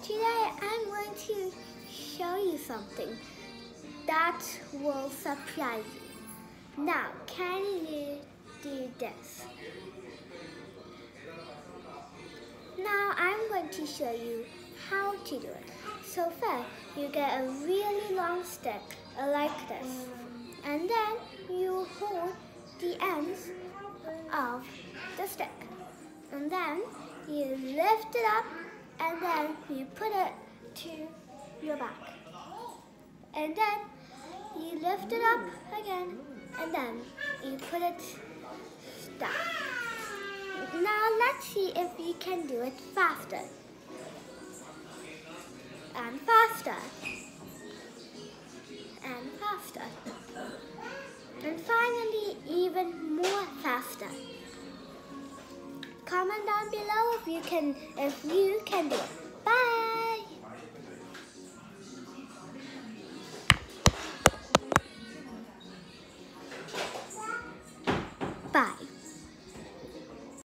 Today I'm going to show you something that will surprise you. Now, can you do this? Now I'm going to show you how to do it. So first, you get a really long stick like this, and then you hold the ends of the stick, and then you lift it up, and then you put it to your back, and then you lift it up again, and then you put it down. Now let's see if you can do it faster and faster and faster, and finally even more faster. Comment down below if you can do it.